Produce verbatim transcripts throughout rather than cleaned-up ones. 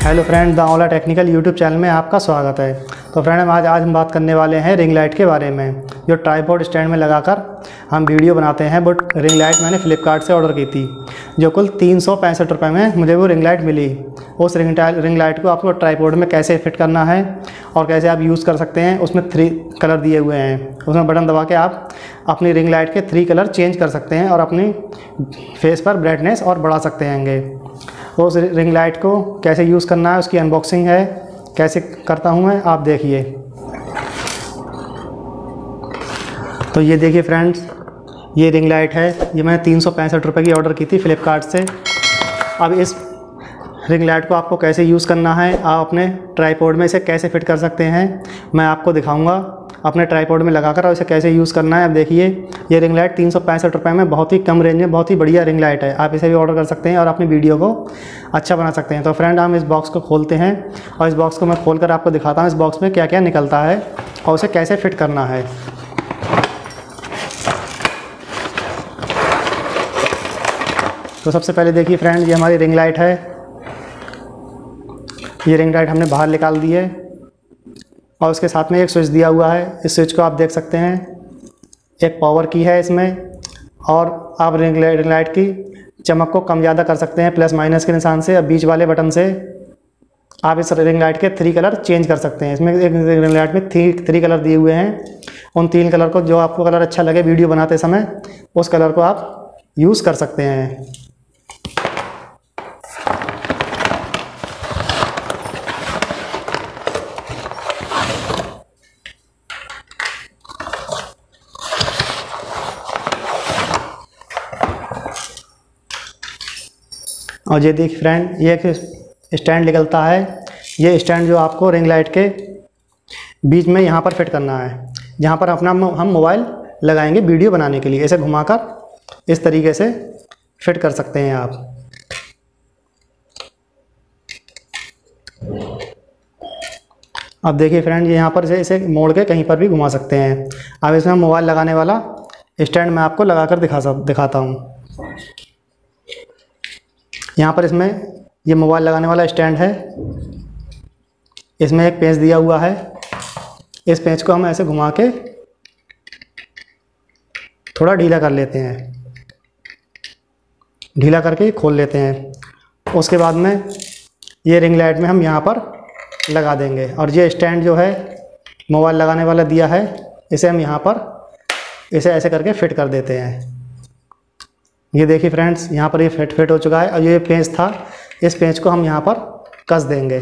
Hello friend, the Ola technical YouTube channel में आपका स्वागत है। तो फ्रेंड आज आज हम बात करने वाले हैं रिंग लाइट के बारे में, जो ट्राइपॉड स्टैंड में लगाकर हम वीडियो बनाते हैं। बट रिंग लाइट मैंने फ्लिपकार्ट से ऑर्डर की थी, जो कुल तीन सौ पैंसठ रुपये में मुझे वो रिंग लाइट मिली। उस रिंग रिंग लाइट को आपको ट्राइपॉड में कैसे फिट करना है और कैसे आप यूज़ कर सकते हैं, उसमें थ्री कलर दिए हुए हैं। उसमें बटन दबा के आप अपनी रिंग लाइट के थ्री कलर चेंज कर सकते हैं और अपनी फेस पर ब्राइटनेस और बढ़ा सकते हैंगे। उस रिंग लाइट को कैसे यूज़ करना है, उसकी अनबॉक्सिंग है, कैसे करता हूँ मैं, आप देखिए। तो ये देखिए फ्रेंड्स, ये रिंग लाइट है। ये मैंने तीन सौ पैंसठ रुपये की ऑर्डर की थी फ्लिपकार्ट से। अब इस रिंग लाइट को आपको कैसे यूज़ करना है, आप अपने ट्राइपॉड में इसे कैसे फिट कर सकते हैं, मैं आपको दिखाऊंगा अपने ट्राइपॉड में लगाकर, और इसे कैसे यूज़ करना है। अब देखिए, ये रिंग लाइट तीन सौ पैंसठ रुपये में बहुत ही कम रेंज में बहुत ही बढ़िया रिंग लाइट है। आप इसे भी ऑर्डर कर सकते हैं और अपनी वीडियो को अच्छा बना सकते हैं। तो फ्रेंड, हम इस बॉक्स को खोलते हैं और इस बॉक्स को मैं खोलकर आपको दिखाता हूँ इस बॉक्स में क्या क्या निकलता है और उसे कैसे फिट करना है। तो सबसे पहले देखिए फ्रेंड, ये हमारी रिंग लाइट है। ये रिंग लाइट हमने बाहर निकाल दी है और उसके साथ में एक स्विच दिया हुआ है। इस स्विच को आप देख सकते हैं, एक पावर की है इसमें, और आप रिंग लाइट रिंग लाइट की चमक को कम ज़्यादा कर सकते हैं प्लस माइनस के निशान से। और बीच वाले बटन से आप इस रिंग लाइट के थ्री कलर चेंज कर सकते हैं। इसमें एक रिंग लाइट में थ्री थ्री कलर दिए हुए हैं। उन तीन कलर को, जो आपको कलर अच्छा लगे वीडियो बनाते समय, उस कलर को आप यूज़ कर सकते हैं। और ये देखिए फ्रेंड, ये एक स्टैंड निकलता है। ये स्टैंड जो आपको रिंग लाइट के बीच में यहाँ पर फिट करना है, जहाँ पर अपना हम मोबाइल लगाएंगे वीडियो बनाने के लिए। इसे घुमाकर इस तरीके से फिट कर सकते हैं आप। अब देखिए फ्रेंड, ये यहाँ पर से इसे मोड़ के कहीं पर भी घुमा सकते हैं। अब इसमें मोबाइल लगाने वाला स्टैंड मैं आपको लगाकर दिखा दिखाता हूँ। यहाँ पर इसमें ये मोबाइल लगाने वाला स्टैंड है। इसमें एक पेंच दिया हुआ है। इस पेंच को हम ऐसे घुमा के थोड़ा ढीला कर लेते हैं, ढीला करके खोल लेते हैं। उसके बाद में ये रिंग लाइट में हम यहाँ पर लगा देंगे। और ये स्टैंड जो है मोबाइल लगाने वाला दिया है, इसे हम यहाँ पर इसे ऐसे करके फिट कर देते हैं। ये देखिए फ्रेंड्स, यहाँ पर ये फिट फिट हो चुका है। और ये पेंच था, इस पेंच को हम यहाँ पर कस देंगे।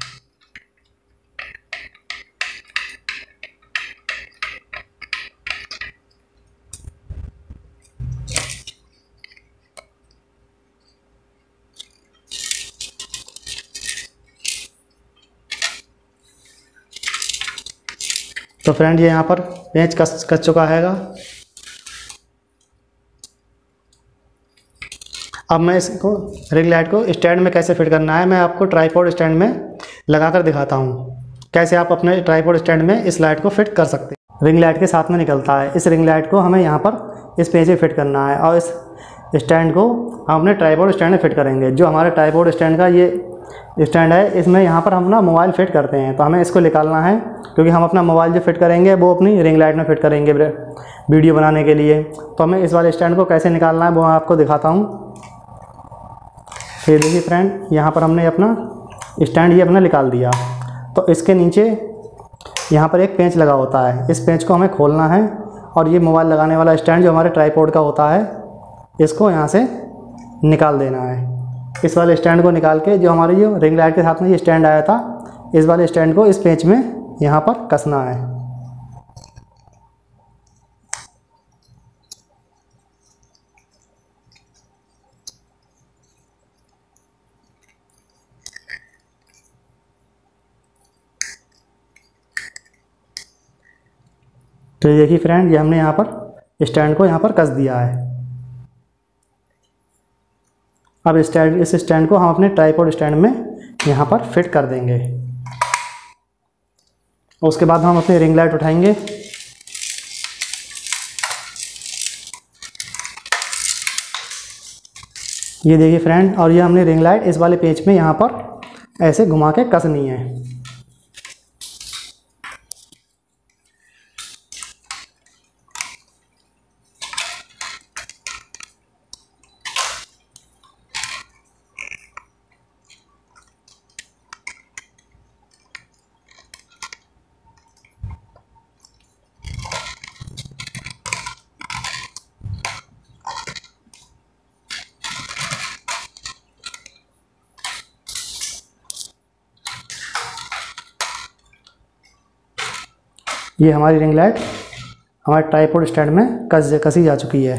तो फ्रेंड, ये यहाँ पर पेंच कस कस चुका हैगा। अब मैं इसको रिंग लाइट को स्टैंड में कैसे फिट करना है, मैं आपको ट्राइपॉड स्टैंड में लगाकर दिखाता हूँ कैसे आप अपने ट्राइपॉड स्टैंड में इस लाइट को फिट कर सकते हैं। रिंग लाइट के साथ में निकलता है। इस रिंग लाइट को हमें यहाँ पर इस पेज पे फिट करना है और इस स्टैंड को हम अपने ट्राइपॉड स्टैंड में फिट करेंगे। जो हमारे ट्राइपॉड स्टैंड का ये स्टैंड है, इसमें यहाँ पर हम अपना मोबाइल फिट करते हैं। तो हमें इसको निकालना है, क्योंकि हम अपना मोबाइल जो फिट करेंगे वो अपनी रिंग लाइट में फिट करेंगे वीडियो बनाने के लिए। तो हमें इस वाले स्टैंड को कैसे निकालना है वो मैं आपको दिखाता हूँ। ये देखिए फ्रेंड, यहाँ पर हमने अपना स्टैंड ये अपना निकाल दिया। तो इसके नीचे यहाँ पर एक पेंच लगा होता है। इस पेंच को हमें खोलना है और ये मोबाइल लगाने वाला स्टैंड जो हमारे ट्राइपॉड का होता है, इसको यहाँ से निकाल देना है। इस वाले स्टैंड को निकाल के, जो हमारी जो रिंग लाइट के साथ में ये स्टैंड आया था, इस वाले स्टैंड को इस पेंच में यहाँ पर कसना है। तो ये देखिए फ्रेंड, ये हमने यहाँ पर स्टैंड को यहाँ पर कस दिया है। अब स्टैंड इस स्टैंड को हम अपने ट्राइपॉड स्टैंड में यहाँ पर फिट कर देंगे। उसके बाद हम अपनी रिंग लाइट उठाएंगे। ये देखिए फ्रेंड, और ये हमने रिंग लाइट इस वाले पेज में यहाँ पर ऐसे घुमा के कसनी है। ये हमारी रिंग लाइट हमारे ट्राइपॉड स्टैंड में कस कसी जा चुकी है।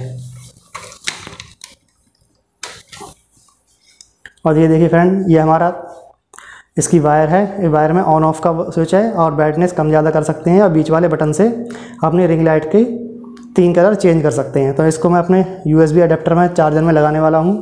और ये देखिए फ्रेंड, ये हमारा इसकी वायर है। ये वायर में ऑन ऑफ का स्विच है और ब्राइटनेस कम ज़्यादा कर सकते हैं। और बीच वाले बटन से अपनी रिंग लाइट के तीन कलर चेंज कर सकते हैं। तो इसको मैं अपने यूएसबी अडेप्टर में चार्जर में लगाने वाला हूँ।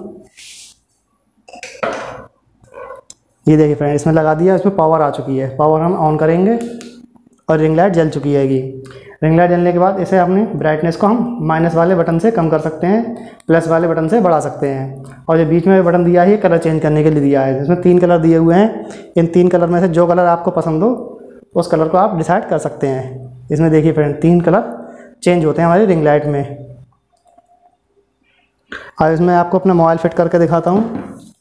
ये देखिए फ्रेंड, इसमें लगा दिया, इसमें पावर आ चुकी है। पावर हम ऑन करेंगे और रिंग लाइट जल चुकी हैगी। रिंग लाइट जलने के बाद इसे अपने ब्राइटनेस को हम माइनस वाले बटन से कम कर सकते हैं, प्लस वाले बटन से बढ़ा सकते हैं। और ये बीच में बटन दिया है, कलर चेंज करने के लिए दिया है। इसमें तीन कलर दिए हुए हैं। इन तीन कलर में से जो कलर आपको पसंद हो उस कलर को आप डिसाइड कर सकते हैं। इसमें देखिए फ्रेंड, तीन कलर चेंज होते हैं हमारी रिंग लाइट में। और इसमें आपको अपना मोबाइल फिट करके दिखाता हूँ।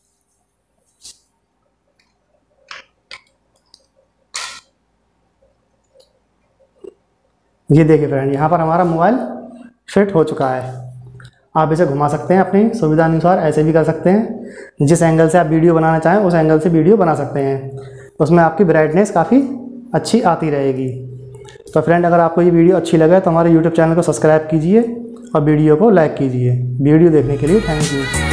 ये देखिए फ्रेंड, यहाँ पर हमारा मोबाइल फिट हो चुका है। आप इसे घुमा सकते हैं अपनी सुविधा अनुसार, ऐसे भी कर सकते हैं। जिस एंगल से आप वीडियो बनाना चाहें उस एंगल से वीडियो बना सकते हैं। उसमें आपकी ब्राइटनेस काफ़ी अच्छी आती रहेगी। तो फ्रेंड, अगर आपको ये वीडियो अच्छी लगे तो हमारे यूट्यूब चैनल को सब्सक्राइब कीजिए और वीडियो को लाइक कीजिए। वीडियो देखने के लिए थैंक यू।